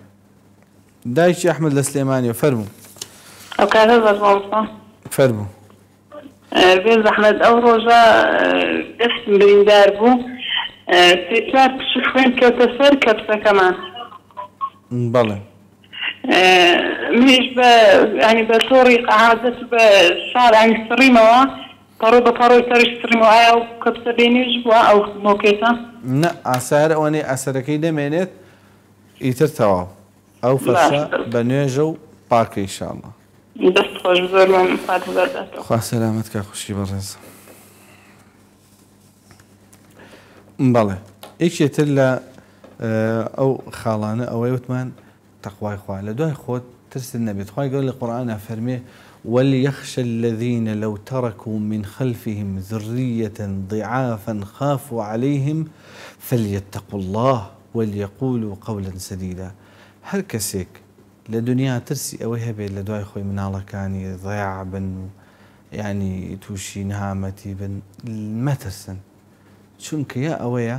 دایکی ئەحمەد لە سلێمانیەوە فەرموو ئەو کارە بەس مامۆستا فەرموو بێ زەحمەت ئەو ڕۆژە دەستم بریندار بوو سێ-چوار پشت خوێن کەوتە سەر کەپسەکەمان بەڵێ منیش بە تۆڕی قەعادەت بە شار سڕیمەوە پەڕۆ بە پەڕۆی سەریش سڕیمەوە ئایا ئەو کەپسە بێنێش بووە ئەو مۆکێتە نە ئاسار ئەوەنەی ئەسەرەکەی دەمێنێت ئیتر تەواو ئەو فەرشە بە نوێژە و پاکە ئینشاءڵڵا دەست خۆش زۆرم فات بەرداتەوە خوا سەلامەت کە خوشی بەڕێز بەڵێ یەکێتر لە ئەو خاڵانە ئەوەی وتمان تەقوای خوا لە دوای خۆت ترست نەبێت خوای گەورە لە قورئانە فەرمێ وليخشى الذين لو تركوا من خلفهم ذرية ضعافا خافوا عليهم فليتقوا الله وليقولوا قولا سديدا هەر کەسێک لە دنیا ترسی ئەوەی هەبێت لە دوای خۆی مناڵەکانی ضیاع بن و یعنی تووشی نهامەتی بن مەترسن چونکە یا ئەوەیە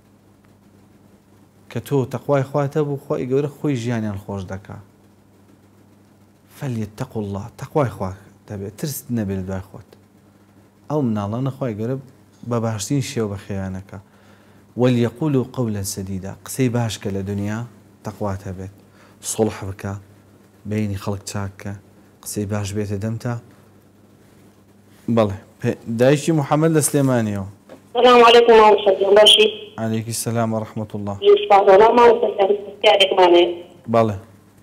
کە تۆ تەقوای خواتە بوو خۆی گەورە خۆی ژیانیان خۆش دەکا فليتقوا الله تەقوای خوا دەبێت ترست نەبێت لە دوای خۆت ئەو مناڵانە خۆی گەورە بە باشترین شێوە بە خێوانەکە وليقولوا قولا سديدا قسەی باش کە لە دنیا تەقوات هەبێت سڵح بکە بینی خەڵک چاککە قسەی باش بێتە دەمتا بەڵێ دایکی محەممەد لە سلێمانیەوە السلام عليكم ورحمة الله باشي عليك السلام ورحمة الله بەڵێ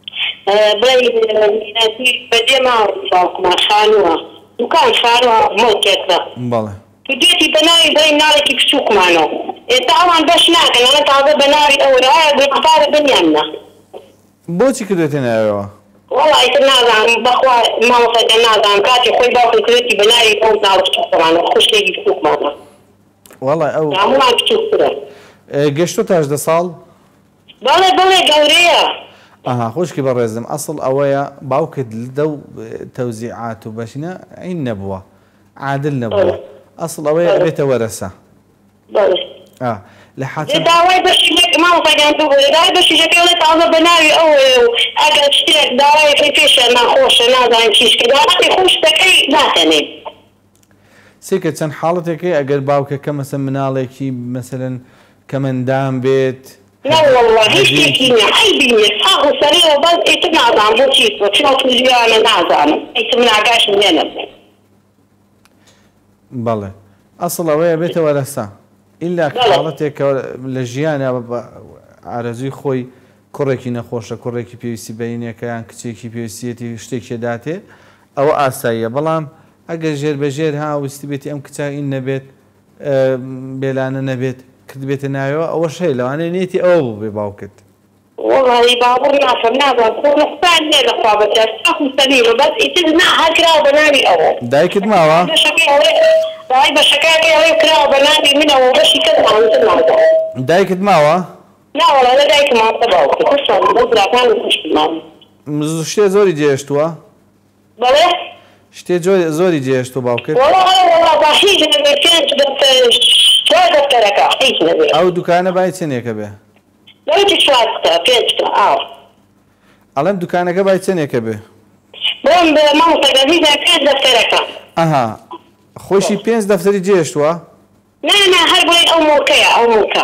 بەجێ ماوەی باوکمان خانووە دوکان خانووە مۆکێتە بەڵێ تو دێتی بە ناوی بڵێ ناڵێکی کچووکمانەوە ئێستا ئەوان بەش ناکەن ئەمە تازە بە ناوی ئەوەیە بێقتارە بنیاننا بۆچی کردێتە ناویەوە وەڵی تر نازانم بەخوا مامۆستا نازانم کاتی خۆی باوکم کردێتی بە ناوی ئەو ناڵ کچووکمانە خوشتێکی کچووکمانە وەڵی ئەو هەمووان کچووکترە گەشتۆ تاژدە ساڵ بەڵێ بەڵێ گەورەیە ئەها خوشکی بەڕێزم ئەسڵ ئەوەیە باوکت دەو تەوزیعات و بەشینە عین نەبووە عادل نەبووە ئەسڵ ئەوەیە بێتە وەرەسە لە حاتم داوای بەشیژێک ماڵسەگیان تو بوو داوای بەشیژەکەی وڵێ تازە بە ناوی ئەو ئەگەر شتێک داوای پێشە ناخۆشە نازانین چیشکە داوای خۆش دەکەی ناتەنێ سێکە چەند حاڵەتێکی ئەگەر باوکەکە مەسە مناڵێکی مەسەرەن کەمەندام بێت لا والله هیچ شتێکی نییە عیبی نییە ساغ و سەریەوە بەس ئیتر نازانم بۆ چیت بۆ چما توژیانە نازانم ئیتر من ئاگاشم لێ نەبوو بەڵێ ئەسڵ ئەوەیە بێتە وەرەسە ئیلا حاڵەتێکە لە ژیانە ئارەزوی خۆی کوڕێکی نەخۆشە کوڕێکی پێویستی بەینێکە یان کچێکی پێویستیەتی شتێکی داتێ ئەوە ئاساییە بەڵام ئەگەر ژێر بەژێر هاویستی بێتی ئەم کچین نەبێت بێلانە نەبێت کرد بێتە ناویەوە ئەوە شەی لەوانەیە نێتی ئەوە بوو بێ باوکت والله باوەڕ ناکەم نازانم خۆنەختان لێ لە خوابەتە ساخ و سەریرە بەس ئیتر هەرکراوە بە ناوی ئەوە دایکت ماوە داوای بەشەکەی ئەوەی کراوە بە ناوی منەوە بەشی کەس نازانم دایکت ماوە ناوەڵا لە دایکم ماوەتە باوکە خوشتان بۆ براکان خوشتمان شتێ زۆری جێشتووە بەڵێ شتێ زۆری جێشتووە باوکت ئەو دوکانە بای چێنێکە بێ ئەڵێم دوکانەکە بای چێنێکە بێ ئەها خۆشی 5 دەفتەری جێشتووە هەر بڵێ ئەو مۆکەیە ئەو مۆکە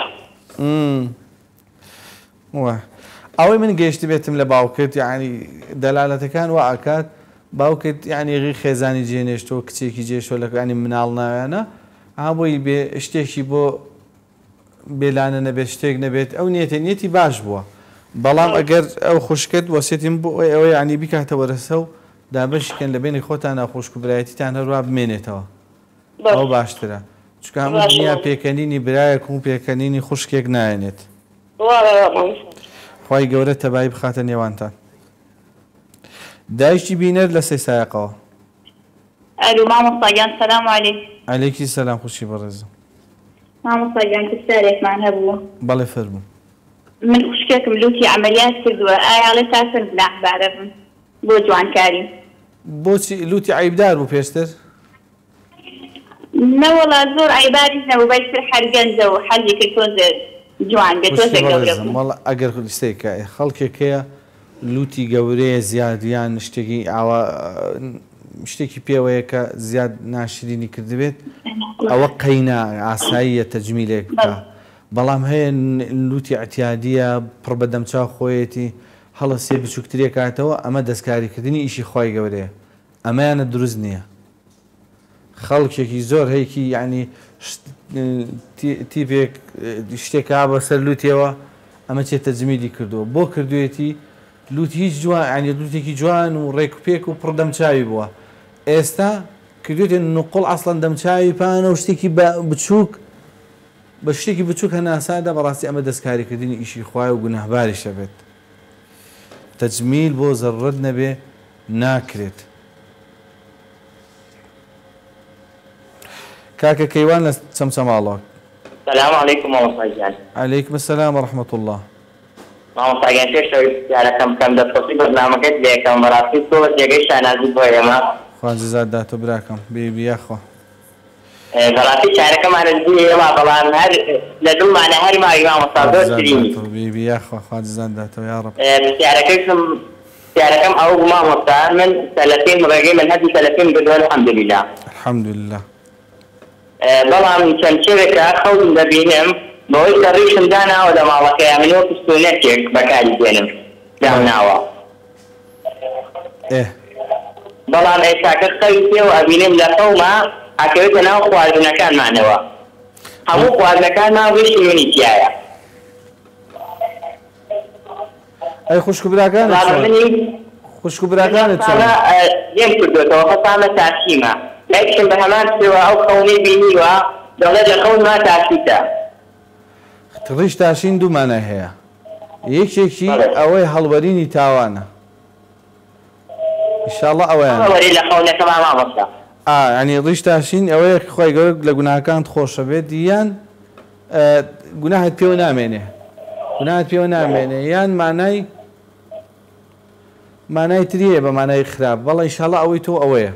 ئەوەی من گەیشتی بێتم لە باوکت یعنی دەلالەتەکان وا ئاکات باوکت یعنی ڕی خێزانی جێنێشتەوە کچێکی جێشتۆ لەکانی مناڵ ناویانە ئابووی بێ شتێکی بۆ بێلانە نەبێت شتێک نەبێت ئەو نیەتی باش بووە بەڵام ئەگەر ئەو خوشکت وەسێتیم بۆ ئەوە یعنی بیکاتە وەرەسە و دابەشکەن لە بینی خۆتان ناخۆشک و برایەتیتان هەروە بمێنێتەوە ئەو باشترە چکە هەموو دنیا پێکەنینی برایەک و پێکەنینی خوشکێک نایەنێت خی گەورە تەبایی بخاتە نێوانتان دایشتی بینەر لە سەی سایقەوە ئەلو مامۆستاگیان سەلام عەلەیکم عەلەیکی سەلام خوشی بەڕێزم مامۆستاگیان پرسیارێکمان هەبووە بەڵێ فەرموو من خوشکێکم لوتی عەمەلیات کردووە ئایا تاسن بناحبارە بن بۆ جوانکاری بۆچی لوتی عیبدار بوو پێشتر نەوەڵا زۆر عیباریش نەبوو بەیتر هەرگەنجە و حەزی کرد تۆزێ جوان بێت تۆزێ گەورە بوو وەڵا ئەگەر خولستەیەکە خەڵکێکەیە لوتی گەورەیە زیادیان شتێکی ئاوا شتێکی پێوەیە کە زیاد ناشرینی کردبێت ئەوە قەینا ئاساییە تەجمیلێک بکە بەڵام هەیە لوتی اعتیادیە پڕ بە دەمچاو خۆیەتی هەڵە سێ بچووکترێک کاتەوە ئەمە دەستکاریکردنی ئیشی خۆی گەورەیە ئەمەیانە دروست نییە خەڵکێکی زۆر هەیەکی یعنی تیپێک شتێکا بەسەر لوتێەوە ئەمە چێت تەجمیلی کردووە بۆ کردوێتی لوتی هیچ جوان ینی لوتێکی جوان و ڕێک و پێک و پڕ دەمچاوی بووە ئێستا کردوێتێن نقڵ ئەسڵەن دەمچاوی پانە و شتێکی بچووک بە شتێکی بچووک هەناسادا بەڕاستی ئەمە دەستکاریکردنی ئیشی خوای و گونەهباریشە بێت تەجمیل بۆ زەڕەت نەبێ ناکرێت کاکە کەیوان لە چەمچەماڵەوە السلام عليكم ومساجان عليكم السلام ورحمة الله مامۆستاگیان پێشەوەی یارەکەم کەم دەستخۆشی بەرنامەکەت لێکەم بەڕاستی تۆ جێگەی شانازی بۆ ئێمە خوا جزات داتۆ براکەم بێبی یاخوا بەڕاستی شارەکەمانە بوو ئێمە بەڵام هەر لە دڵمانە هەر ماوەی مامۆستا زۆر سرینی بێبی یاخوا خوا جزات داتۆ یا ڕەب سیارەکەم ئەو بوو مامۆستا من سەلەفین ڕێگەی من هەردوو سەلەفین بردووە الحەمدولله الحەمدولله بەڵام چەند شێوێکە خەوتم دەبینم بەوەی سەڕیشم داناوە لە ماڵەکەی من وەکو ستونەتێک بەکاری دێنم دامناوە بەڵام ئێستاکە خەوی پێ و ئەبینم لە خەوما ئاکەوێتە ناو خواردنەکانمانەوە هەموو خواردنەکانمان وشی منی تایە ئەی خوشکبراکانت لێم کردوێتەوە خەسامە تاسیمە لایکشم بە هەمان شێوە ئەو خەونەی بینیوە دەڵێت لە خەونما تاسیتە ڕیش تاشین دوومانە هەیە یەکێکی ئەوەی هەڵوەرینی تاوانە ئینشاڵڵا ئەوەیان لە خەونەکەمان مامۆستا ینی ڕیش تاشین ئەوەیە خۆی گەورە لە گوناهەکانت خۆشە بێت یان گوناهت پێوە نامێنێ یان مانای تریە بە مانای خراپ بەڵێ ئینشاڵڵا ئەوەی تۆ ئەوەیە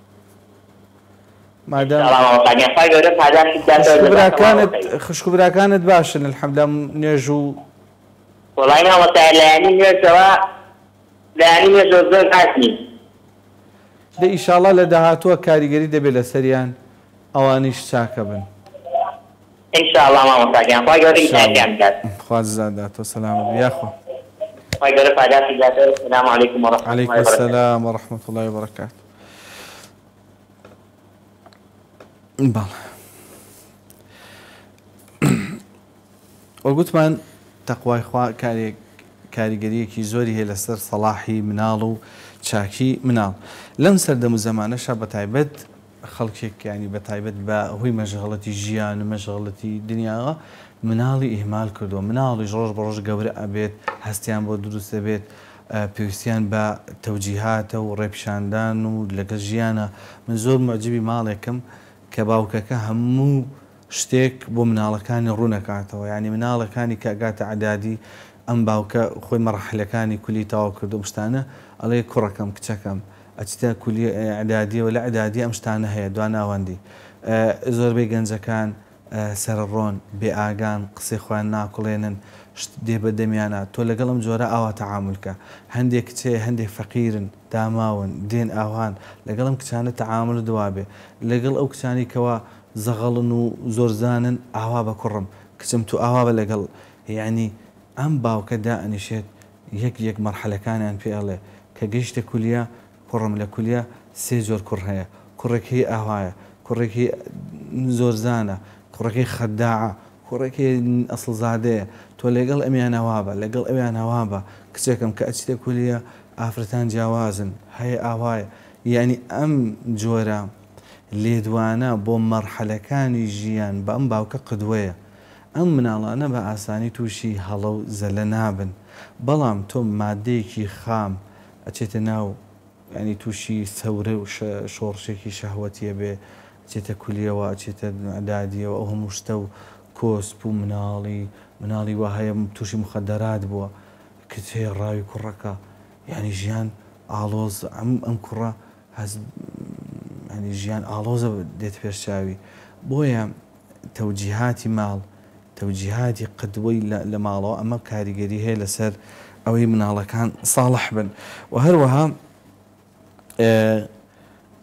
خوشکبراکانت باشن الحەمدوللا نوێژ و وەڵای مامۆستا لایانی نوێژەوە لایانی نوێژ زۆر هاتنی دە ئینشاڵڵا لە داهاتووە کاریگەری دەبێت لە سەریان ئەوانیش چاکە بن ئینشاءڵڵا مامۆستاگیان خوا گەورە ئیتایەتیان بدات خوا جزات داتۆ سەلامت یاخوا خوا گەورە پاداشی بداتەوە السلام عەلەیکم وەڕەحمەتوڵڵاهی عليكم السلام ورحمة الله وبركاته بەڵێ وەگوتمان تەقوای خوا کاریگەریەکی زۆری هەیە لەسەر سەڵاحی مناڵ و چاکی مناڵ لەم سەردەم و زەمانەشە بەتایبەت خەڵکێک ینی بەتایبەت بە هۆی مەشغەڵەتی ژیان و مەشغەڵەتی دنیاوە مناڵی ئیهمال کردووە مناڵیش ڕۆژ بە ڕۆژ گەورە ئەبێت هەستیان بۆ دروست دەبێت پێویستیان بە تەوجیهاتە و ڕێپشاندان و لەگەڵ ژیانە من زۆر معجبی ماڵێکم کە باوکەکە هەموو شتێک بۆ مناڵەکانی ڕوونەکاتەوە ینی مناڵەکانی کە ئەگاتە عەدادی ئەم باوکە خۆی مەڕەحلەکانی کولی تاوا کردو شتانە ئەڵێ کوڕەکەم کچەکەم ئەچتە کولی عەدادیەوە لە عەدادی ئەم شتانە هەیە دوا ناوەندی زۆربەی گەنجەکان سەرڕۆن بێ ئاگان قسەی خۆیان ناکوڵێنن دێ بە دەمیانە تۆ لەگەڵ ئەم جۆرە ئاوا تەعاملکە هەندێک کچێ هەندێک فەقیرن داماون دێن ئاوان لەگەڵ ئەم کچانە تەعامل دوابێ لەگەڵ ئەو کچانی کەوا زەغەڵن و زۆرزانن ئاوا بە کوڕم کچم تو ئاوا بە لەگەڵ یعنی ئەم باوکە دائەنیشێت یەک مەرحەلەکانیان پێ ئەڵێ کە گەیشتە کولیە کوڕم لە کولیە سێ جۆر کوڕ هەیە کوڕێکی ئاوایە کوڕێکی زۆرزانە کوڕەکەی خەداعە کوڕێکی ئەسڵ زادەیە تۆ لەگەڵ ئەمیان هەوابە لەگەڵ ئەویان هەوابە کچێکم کە ئەچتە کولیە ئافرەتان جیاوازن هەیە ئاوایە یعنی ئەم جۆرە لێدوانە بۆ مەرحەلەکانی ژیان بە ئەم باوکە قدوەیە ئەم مناڵانە بە ئاسانی تووشی هەڵە و زەلە نابن بەڵام تۆ مادەیەکی خام ئەچێتە ناو ینی تووشی سەورە و شۆڕشێکی شەهوەتیە بێ ئەچێتە کولیەوە ئەچێتە عەدادیەوە ئەو هەموو شتە و کۆسپ و مناڵی وا هەیە تووشی مخەدەرات بووە کچێ ڕاوی کوڕەکە یعنی ژیان ئاڵۆز ئەم کوڕە ینی ژیان ئاڵۆزە دێت پێشچاوی بۆیە تەوجیهاتی ماڵ تەوجیهاتی قدوەی لە ماڵەوە ئەمە کاریگەری هەیە لەسەر ئەوەی مناڵەکان ساڵح بن و هەروەها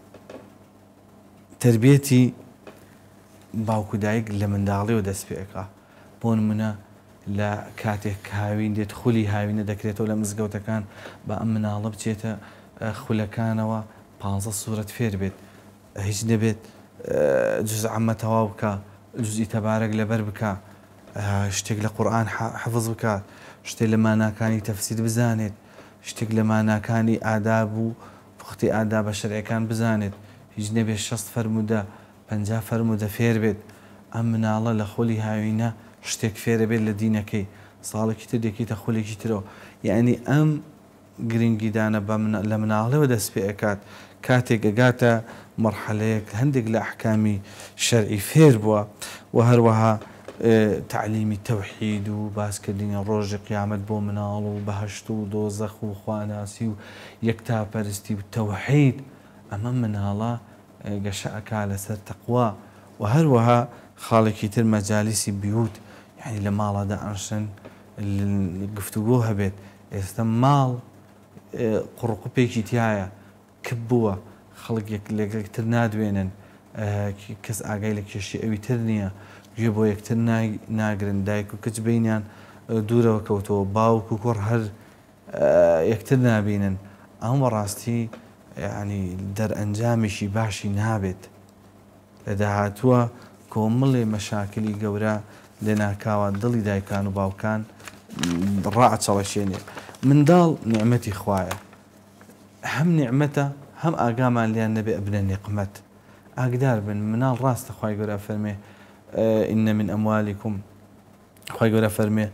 تربيتي باوکو دایک لە منداڵیەوە دەست پێەکە بۆ نمونە لە کاتێک هاوین دێت خولی هاوینە دەکرێتەوە لە مزگەوتەکان بە ئەم مناڵە بچێتە خولەکانەوە 15 سوورەت فێر بێت هیچ نەبێت جوز عەمە تەواو بکە جوزئی تەبارەک لەبەر بکە شتێک لە قورئان حەفظ بکات شتێک لە ماناکانی تەفسیر بزانێت شتێک لە ماناکانی ئاداب و پوختی ئاداب بە شەرعیەکان بزانێت هیچ نەبێت 60 فەرموودە 50 فەرموودە فێر بێت ئەم مناڵە لە خولی هاوینە شتێک فێرە بێت لە دینەکەی ساڵێکی تر دێکیتە خولێکی ترەوە یعنی ئەم گرنگیدانە لە مناڵەوە دەست پێ ئەکات کاتێک ئەگاتە مەرحەلەیەک هەندێک لە ئەحکامی شەرعی فێر بووە و هەروەها تعلیمی تەوحید و باسکردنی ڕۆژی قیامەت بۆ مناڵ و بەهەشت و دۆزەخ و خواناسی و یەکتاپەرستی و تەوحید ئەمە مناڵە گەشە ئەکا لەسەر تەقوا و هەروەها خاڵێکی تر مەجالیسی بیوت یعنی لە ماڵەدا ئەنشن گفتوگۆ هەبێت ئێستا ماڵ قوڕقوپێکی تایە کب بووە خەڵک لەگەکتر نادوێنن کەس ئاگای لە کێشی ئەوی تر نییە گوێ بۆ یەکتر ناگرن دایک و کچ بینیان دوورەوە کەوتەوە باوک و کوڕ هەر یەکتر نابینن ئەم ڕاستی ینی دەرئەنجامێکی باشی نابێت لە داهاتووە کۆمەڵێ مەشاکلی گەورە لێ ناکاوە دڵی دایکان و باوکان ڕائەچەڵەشێنێ منداڵ نیعمەتی خوایە هەم نیعمەتە هەم ئاگامان لیان نەبێ ئەبنە نیقمەت ئاگدار بن مناڵ ڕاستە خوای گەورە فەرمێ إن من أموالكم خوای گەورە فەرمێ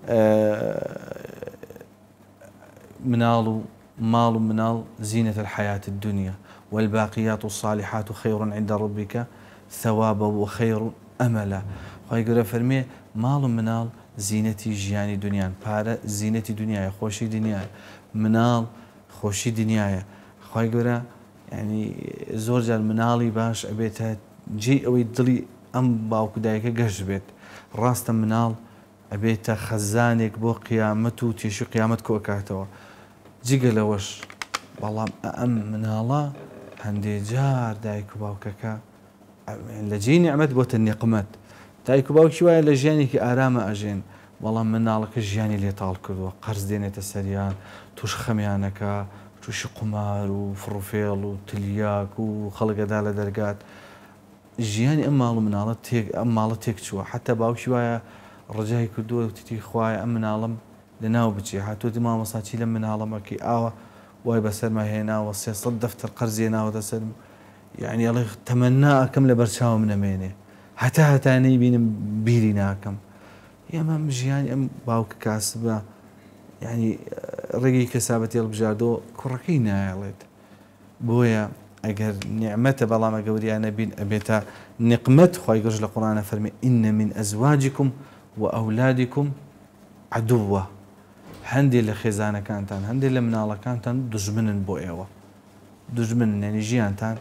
مناڵ و ماڵ و مناڵ زينة الحياة الدنيا والباقيات الصالحات خير عند ربك ثوابا وخير أملا خوای گەورە فەرمێ ماڵ و مناڵ زینەتی ژیانی دنیان پارە زینەتی دنیاە خۆشی دنیاە مناڵ خۆشی دنیاە خوای گەورە ینی زۆر جار مناڵی باش ئەبێتە جێ ئەوەی دڵی ئەم باوکودایەکە گەشت بێت ڕاستە مناڵ ئەبێتە خەزانێک بۆ قیامەت و تێشی قیامەت کۆکاتەوە جگە لەوەش بەڵام ئەم مناڵە هەندێ جار دایک و باوکەکە لە جێی نیعمەت بۆتە نیقمەت دایک و باوکی وایە لە ژیانێکی ئارامە ئەژێن بەڵام مناڵەکە ژیانی لێتاڵ کردووە قەرز دێنێتە سەریان توش خەمیانەکە تووشی قومار و فڕوفێڵ و تلیاک و خەڵگەدا لە دەرگات ژیانی ئەم ماڵ و مناڵە ئەم ماڵە تێک چووە حتا باوکی وایە ڕجای کردووە وتی خوایە ئەم مناڵم لەناو بچێ هاتووەتی مامۆساچی لە مناڵەمەکەی ئاوە وای بەسەرمە هێناوە 300 دەفتەر قەرزێ ناوەتە سەرم یعنی ئەڵێ تەمەنا ئەکەم لە بەرچاوم نەمێنێ هەتانەی بینم بیری ناکەم ئێمە ژیانی ئەم باوکە کاسبە یعنی ڕێگەی کەسابەتی هەڵبژاردەوە کوڕەکەی نایڵێت بۆیە ئەگەر نیعمەتە بەڵامە گەوریانە بین ئەبێتە نقمەت خوای گەورە لە قورئانە فەرمێ إن من أزواجكم وأولادكم عدوة هەندێک لە خێزانەکانتان هەندێک لە مناڵەکانتان دژمنن بۆ ئێوە دژمنن یعنی ژیانتان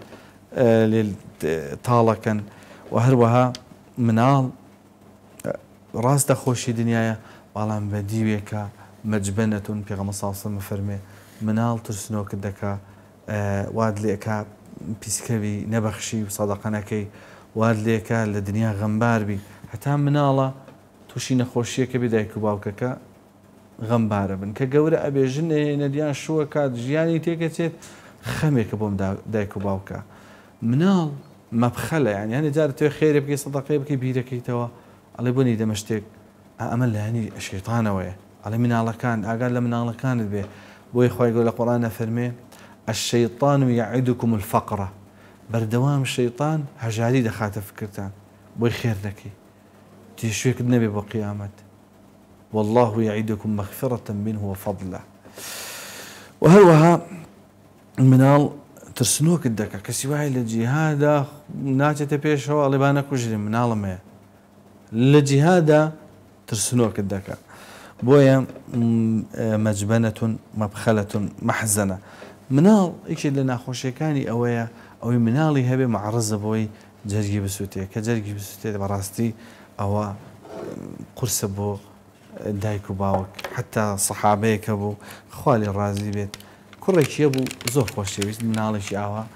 تاڵەکەن و هەروەها مناڵ ڕاستە خۆشی دنیاە بەڵام بە دیوێکە مەجبەنەتون پێغەمبەر صلی الله علیه و سلم فەرمێ مناڵ ترسنۆکت دەکا واد لێکا پیسکەوی نەبەخشی و سەدەقە نەکەی واد لێکە لە دنیا غەمبار بی هەتا مناڵە تووشی نەخۆشیەکە بێ دایک و باوکەکە غەمبارە بن کە گەورە ئەبێژن نەدیان شووە کات ژیانی تێکەچێت خەمێکە بۆم دایک و باوکە مناڵ مەبخەلە یعنی هەندێک جار توێ خێرێ بکەی سەدەقەی بکەی بیرەکەیتەوە ئەڵێ بۆنی دەمە شتێک ئەمە لە ینی شەیتانەوەیە ئەڵێ مناڵەکان ئاگار لە مناڵەکانت بێ بۆی خوای گەورە لە قورئانە فەرمێ الشيطان يعدكم الفقر بەردەوام شەیطان هەژاری دەخاتە فکرتان بۆی خێر دەکەی تێشوێکت نەبێ بۆ قیامەت والله يعدكم مغفرة منه وفضلا وهروها مناڵ ترسنۆکت دەکە کەسی وایە لە جیهادا ناچێتە پێشەوە ئەڵێ با نەکوژرێ مناڵمەیە لە جیهادا ترسنۆکت دەکە بۆیە مەجبەنەتون مەبخەلەتون مەحزەنە مناڵ یەکێک لە ناخۆشیەکانی ئەوەیە ئەوەی مناڵی هەبێ معرەزە بۆی جەرگی بسووتێ کە جەرگی بسووتێت بەڕاستی ئەوە قورسە بۆ دایک و باوک حتا سەحابەیەکە بوو خوا لێ ڕازی بێت کوڕێکیە بوو زۆر خۆشەویست مناڵێکی ئاوا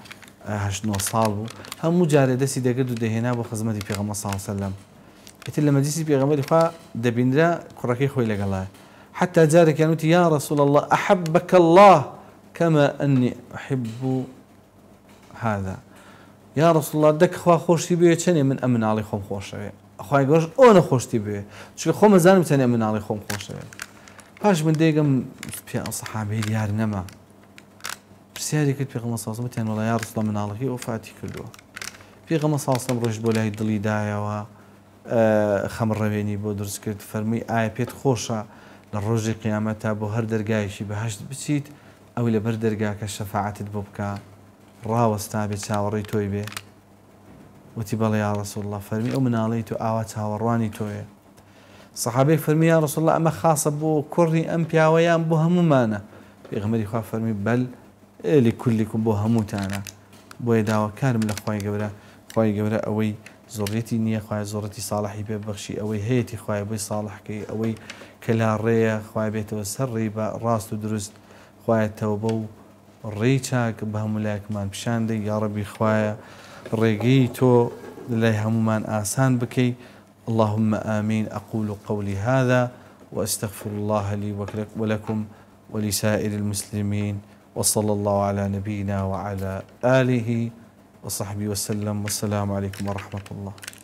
هشت 9 ساڵ بوو هەموو جارێ دەستی دەگرت و دەهێنا بۆ خزمەتی پێغەمبەر صلی الله علیه وسلم ئیتر لە مەجلیسی پێغەمبەری خوا دەبینرا کوڕەکەی خۆی لەگەڵایە حتى جارك يعني يا رسول الله أحبك الله كما أني أحب هذا يا رسول الله دك خوا خوشتي بيه تاني من أمن علي خوم خوشه أخوي يقولش أنا خوشتي بيه شو خوم زانم تاني أمن علي خوم خوشه باش من ديقم في الصحابة ديار نما برسياري كنت في غمصة صلى الله والله يا رسول الله من علي وفاتي كله في غمصة صلى الله رشد بولاي دلي دايا و خمر ربيني بودرس كنت فرمي آية بيت خوشة للرجل قيامتها بو هر درقايشي بهشت بسيت أو لبر درقاك الشفاعة بوبكا راوستا بتشاوري توي بي وتبال يا رسول الله فرمي أو من عليتو آواتها ورواني توي صحابيك فرمي يا رسول الله أما خاصة بو كري أمبيا ويام بو همومانا بيغمري خواه فرمي بل لكلكم بو هموتانا بو يداوى كارم لخواهي قبرا خواهي قبرا أوي زوريتي نية خواهي زوريتي صالحي ببخشي أوي هيتي خواهي بي صالح كي أوي كلا ريا خواهي بيتو سري راستو درست خواهي توبو الريتشاك بهم لاك مان بشاندي يا ربي خواهي ريقيتو لله همومان آسان بكي اللهم آمين أقول قولي هذا وأستغفر الله لي ولكم ولسائر المسلمين وصلى الله على نبينا وعلى آله وصحبه وسلم والسلام عليكم ورحمة الله.